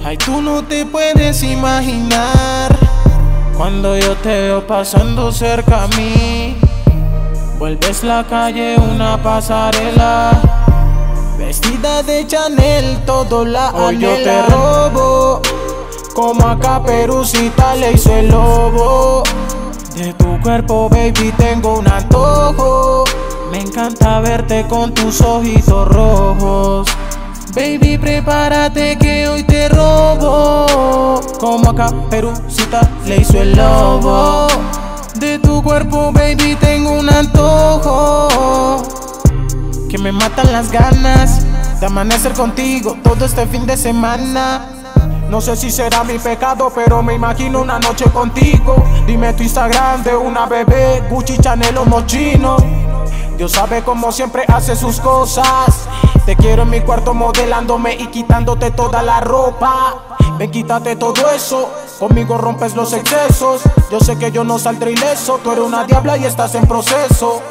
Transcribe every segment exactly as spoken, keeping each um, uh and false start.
Ay, tú no te puedes imaginar cuando yo te veo pasando cerca a mí. Vuelves la calle una pasarela, vestida de Chanel, todo la anhela. Hoy yo te robo, como a Caperucita le hizo el lobo. De tu cuerpo, baby, tengo un antojo. Me encanta verte con tus ojitos rojos. Baby, prepárate que hoy te robo, como a Caperucita le hizo el lobo. De tu cuerpo, baby, tengo un antojo que me matan las ganas de amanecer contigo todo este fin de semana. No sé si será mi pecado, pero me imagino una noche contigo. Dime tu Instagram de una bebé, Gucci, Chanel o Moschino. Dios sabe cómo siempre hace sus cosas. Te quiero en mi cuarto modelándome y quitándote toda la ropa. Ven, quítate todo eso, conmigo rompes los excesos. Yo sé que yo no saldré ileso, tú eres una diabla y estás en proceso.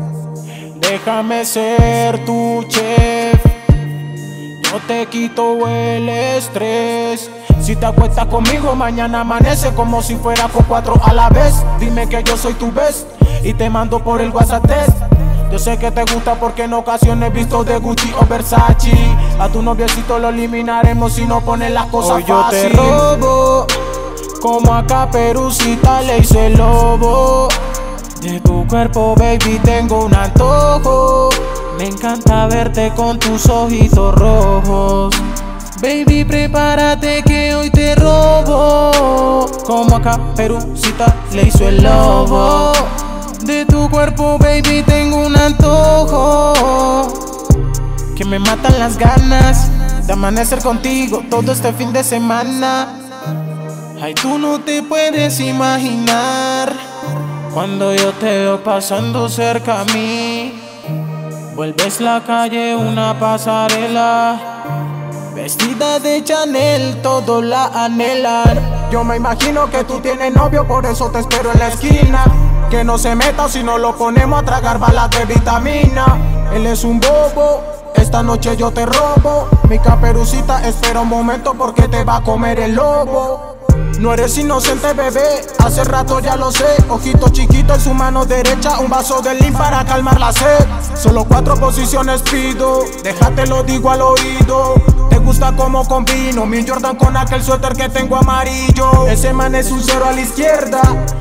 Déjame ser tu chef, yo te quito el estrés. Si te acuestas conmigo, mañana amanece como si fuera con cuatro a la vez. Dime que yo soy tu best y te mando por el WhatsApp test. Yo sé que te gusta porque en ocasiones visto de Gucci o Versace. A tu noviecito lo eliminaremos si no pones las cosas Hoy yo fácil. te robo, como a Caperucita le hizo el lobo. De tu cuerpo, baby, tengo un antojo. Me encanta verte con tus ojitos rojos. Baby, prepárate que hoy te robo, como a Caperucita le hizo el lobo. De tu cuerpo, baby, tengo un antojo que me matan las ganas de amanecer contigo todo este fin de semana. Ay, tú no te puedes imaginar cuando yo te veo pasando cerca a mí. Vuelves la calle una pasarela, vestida de Chanel, todo la anhelan. yo me imagino que tú tienes novio, por eso te espero en la esquina. Que no se meta si no lo ponemos a tragar balas de vitamina. Él es un bobo, esta noche yo te robo. Mi Caperucita, espera un momento porque te va a comer el lobo. No eres inocente, bebé, hace rato ya lo sé. Ojito chiquito en su mano derecha, un vaso de lean para calmar la sed. Solo cuatro posiciones pido, déjate lo digo al oído. Te gusta como combino mi Jordan con aquel suéter que tengo amarillo. Ese man es un cero a la izquierda.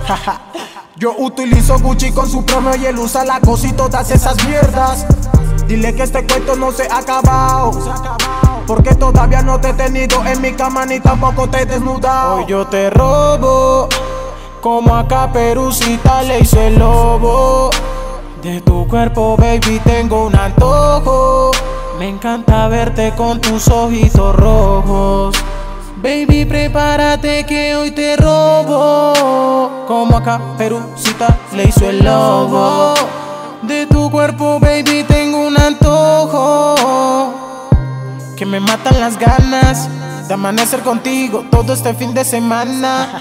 Yo utilizo Gucci con su promo y él usa la cosa y todas esas mierdas. Dile que este cuento no se ha acabado, porque todavía no te he tenido en mi cama ni tampoco te he desnudado. Hoy yo te robo, como a Caperucita le hizo el lobo. De tu cuerpo, baby, tengo un antojo. Me encanta verte con tus ojitos rojos. Baby, prepárate que hoy te robo, como a Caperucita le hizo el lobo. De tu cuerpo, baby, tengo un antojo que me matan las ganas de amanecer contigo todo este fin de semana.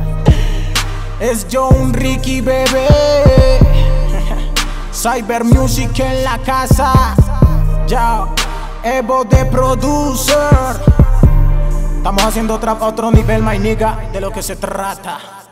Es John Ricky, bebé. Cyber Music en la casa. Ya, Evo de producer. Estamos haciendo trap a otro nivel, my nigga, de lo que se trata.